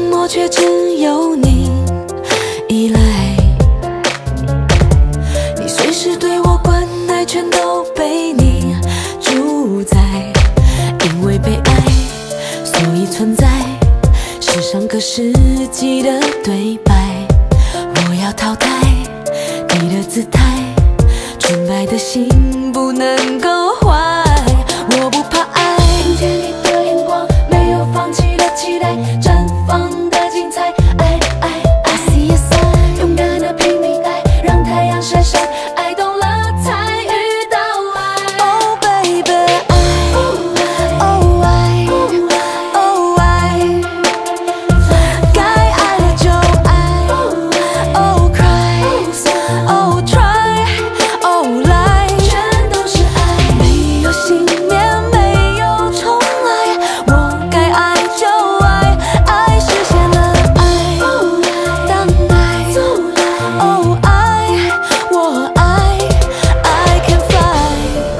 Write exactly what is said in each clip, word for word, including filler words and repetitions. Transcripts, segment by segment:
漠，却只有你依赖。你随时对我关爱，全都被你主宰。因为被爱，所以存在，是上个世纪的对白。我要淘汰你的姿态，纯白的心不能够坏。我不怕爱，听见你的眼光，没有放弃的期待，绽放的精彩。爱爱爱 ，C S I， 勇敢的拼命爱，让太阳晒晒，爱动了才遇到爱。Oh baby， 爱，哦爱，哦爱，该爱了就爱。Oh cry，Oh try，Oh来，全都是爱，没有幸免，没有重来。我该爱就爱，爱实现了爱，当爱，Oh爱，我爱 ，I can fly。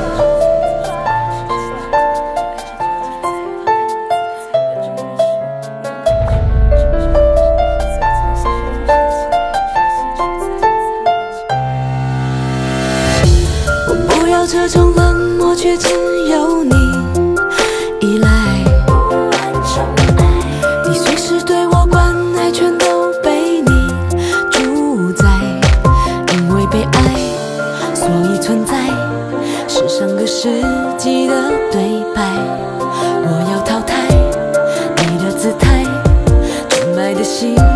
我不要这种冷漠，却只有你依赖。你随时对我关爱，全都被你主宰。因为被爱，所以存在，是上个世纪的对白。我要淘汰你的姿态，纯白的心